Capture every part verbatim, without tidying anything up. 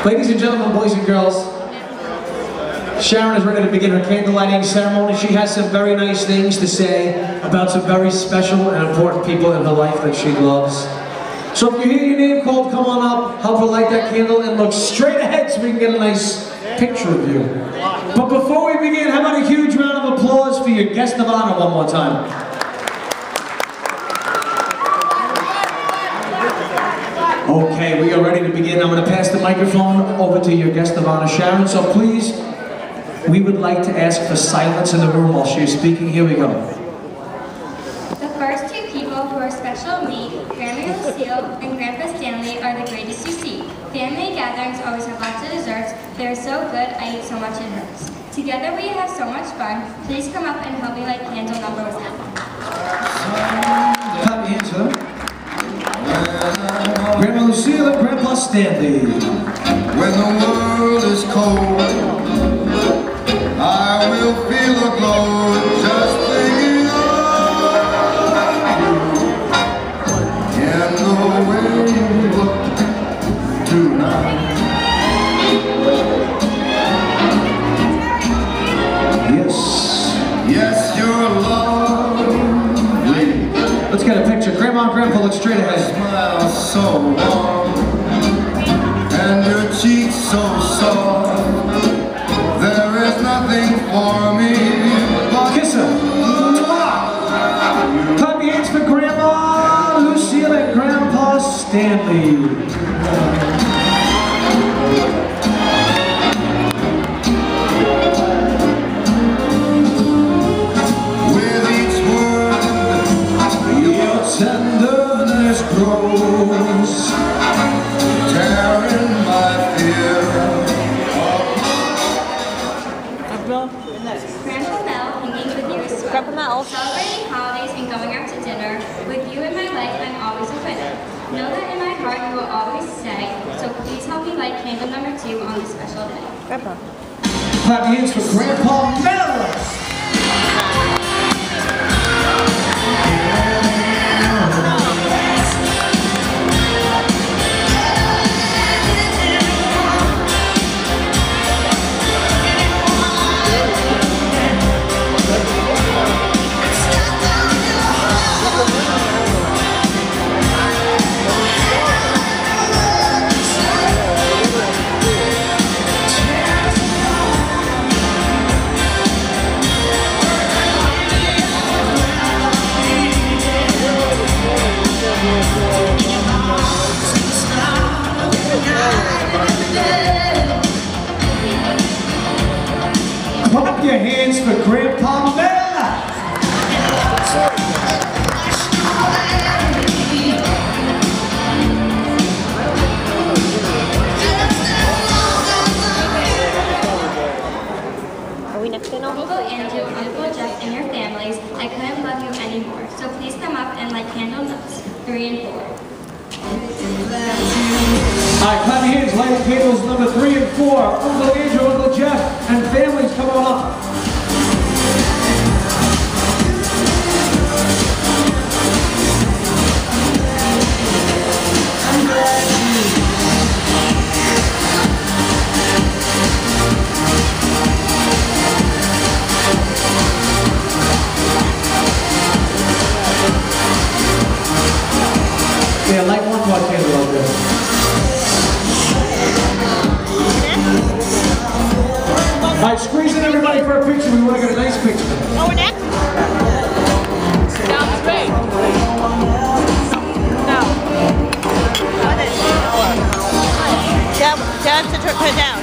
Ladies and gentlemen, boys and girls, Sharon is ready to begin her candle lighting ceremony. She has some very nice things to say about some very special and important people in her life that she loves. So if you hear your name called, come on up, help her light that candle, and look straight ahead so we can get a nice picture of you. But before we begin, how about a huge round of applause for your guest of honor one more time. Okay, we are ready to begin. I'm going to pass the microphone over to your guest of honor, Sharon. So please, we would like to ask for silence in the room while she is speaking. Here we go. The first two people who are special to me, Grandma Lucille and Grandpa Stanley, are the greatest you see. Family gatherings always have lots of desserts. They're so good, I eat so much it hurts. Together we have so much fun. Please come up and help me light candle number one. Clap your hands for them. Grandma Lucille and Grandpa Stanley. When the world is cold, I will feel a glow just thinking of you and the way you look tonight. Yes. Yes, you're lovely. Let's get a picture. Grandma and Grandpa, look straight ahead. Smile so warm and your cheeks so soft. There is nothing for me but kiss her. Clap your hands for Grandma Lucille and Grandpa Stanley. with each word your tenderness grows, tearing my fear. Grandpa Mel, hanging with you is Grandpa Mel. Celebrating holidays and going out to dinner. With you in my life, I'm always a winner. Know that in my heart you will always stay. So please help me light candle number two on this special day. Grandpa. Clap your hands for Grandpa Mel. Clap your hands for Grandpa Mel. Are we next in on? Uncle Andrew, Uncle Jeff, and your families, I couldn't love you anymore. So please come up and light candle numbers three and four. All right, clap your hands, light candles number three and four. Uncle Andrew, Uncle Jeff, and families, come on up. Yeah, light one more candle out there. All right, squeeze in everybody for a picture. We want to get a nice picture. Oh, we're next? Sounds great. No. Dad, Dad to put it down.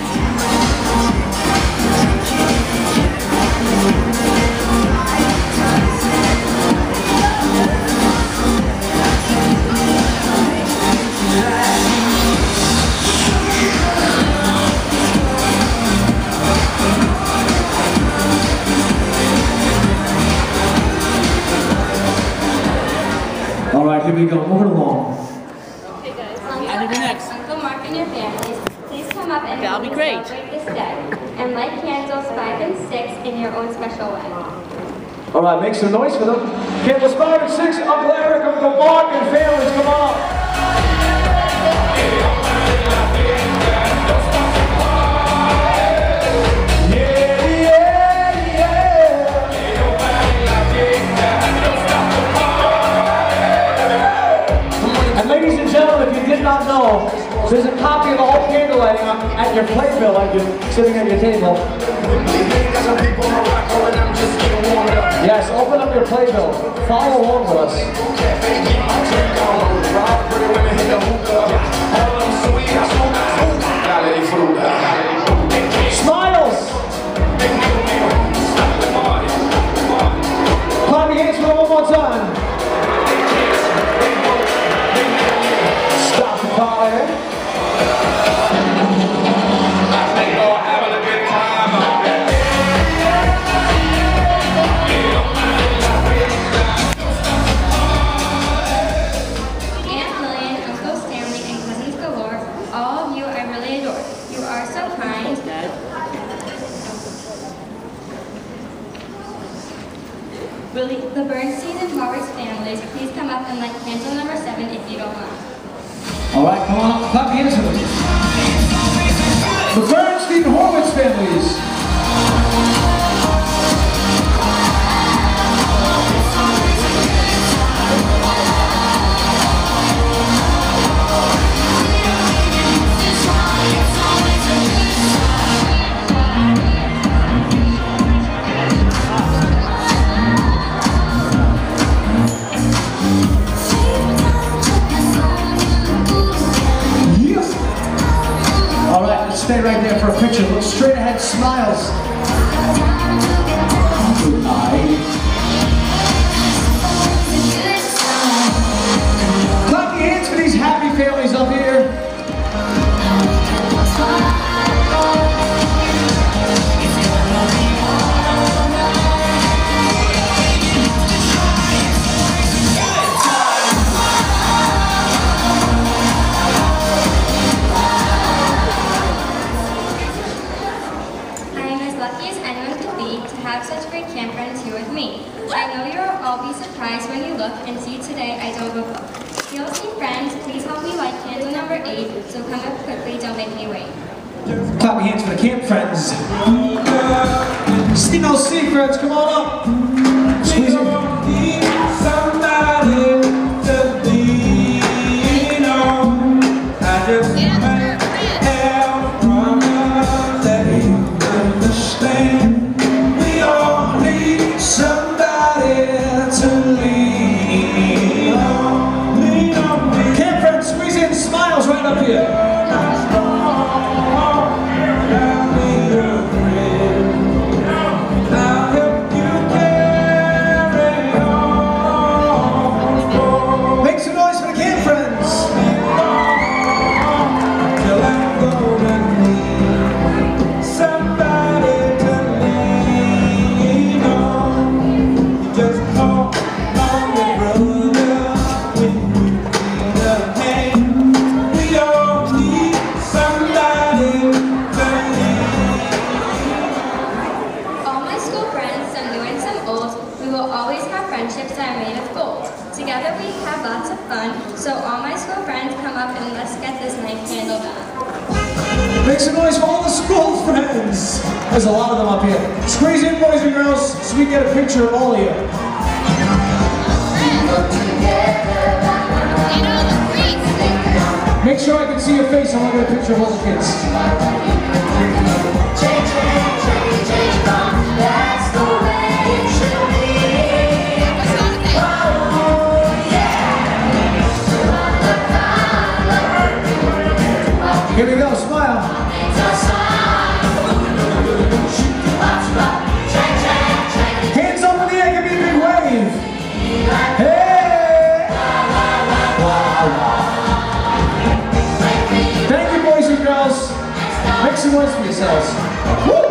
All right, here we go. Moving along. Okay, guys. Uncle, next. Uncle Mark and your families, please come up and That'll be help me great. celebrate this day. And light candles five and six in your own special way. All right, make some noise for them. Candles five and six, Uncle Eric, Uncle Mark, and families, come on. not know, there's a copy of the whole candle lighting at your playbill as you're sitting at your table. Yes, open up your playbill. Follow along with us. Smiles! Clap your hands for it one more time. Stop the car there. Really, the Bernstein and Horwitz families, please come up and light candle number seven if you don't mind. All right, come on up, clap your hands for them. The Bernstein and Horwitz families. Stay right there for a picture. Look straight ahead, smiles. Good night. Clap your hands for these happy families up here. I know you'll all be surprised when you look and see today I don't look up. You'll see friends, please help me light candle number eight, so come up quickly, don't make me wait. Clap your hands for the camp friends. See no secrets, come on up. Squeeze it. Somebody to lean on. I just might have promised that you understand. We all need somebody to lean on. Lean on me. Camp friends, squeeze in, smiles right up here. Together we have lots of fun, so all my school friends come up and let's get this night candle done. Make some noise for all the school friends. There's a lot of them up here. Squeeze in, boys and girls, so we can get a picture of all of you. Make sure I can see your face. I want to get a picture of all the kids. Change, change, change, change, that's the way it should be. Here we go, smile. Hands up in the air, give me a big wave. Hey! Thank you, boys and girls. Make some noise for yourselves. Woo!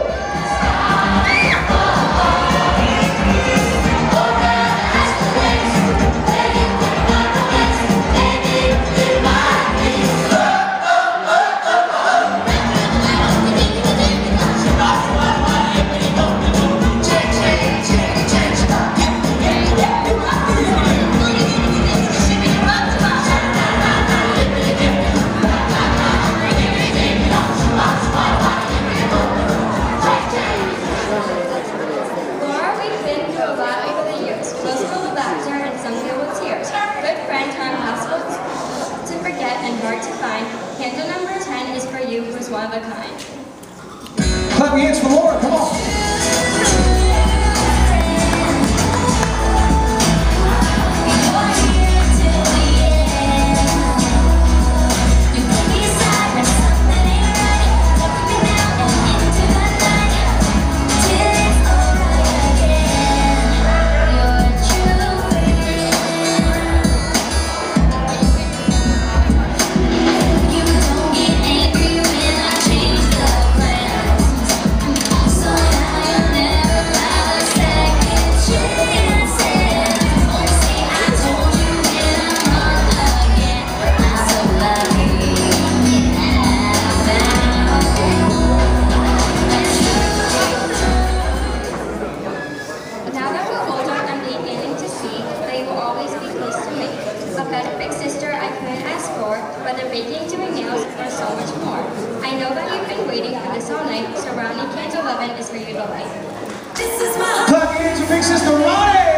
forget and hard to find, candle number ten is for you who's one of a kind. Clap your hands for Laura, come on. Whether baking, doing nails, or so much more. I know that you've been waiting for this all night, so Ronnie Candle Oven is for you to light. This is my Clap your hands for big sister Ronnie!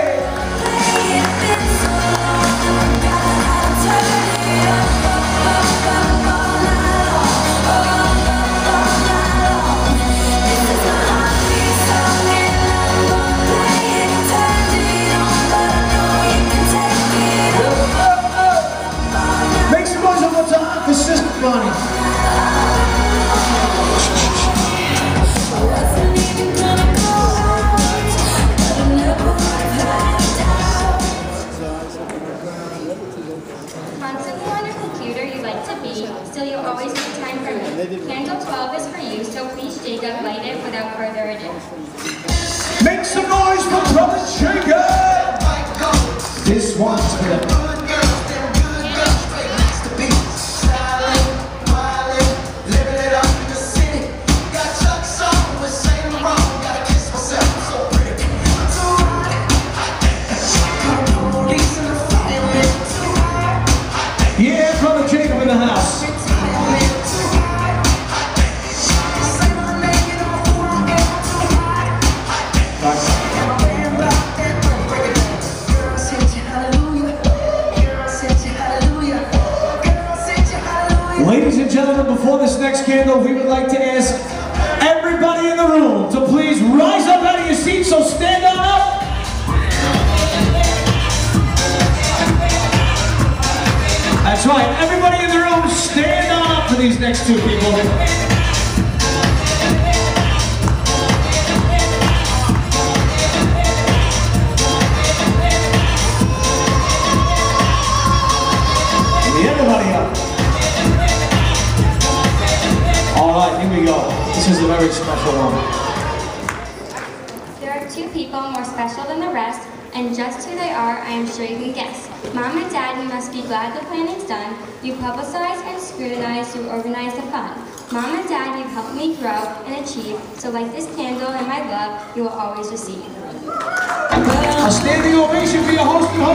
For Sister Bonnie. Constantly on your computer you like to be, still you always make time for me. Candle twelve is for you, so please Jacob light it without further ado. Make some noise for Brother Jacob! This one's for the yeah, Brother Jacob in the house. Ladies and gentlemen, before this next candle, we would like to ask everybody in the room to please rise up out of your seats, so stand on up. That's right, everybody in the room, stand on up for these next two people. Everybody up. All right, here we go. This is a very special one. There are two people more special than the rest, and just who they are, I am sure you can guess. Mom and Dad, you must be glad the planning's done. You publicize and scrutinize, you organize the fun. Mom and Dad, you've helped me grow and achieve, so like this candle and my love, you will always receive. A standing ovation for your host and host.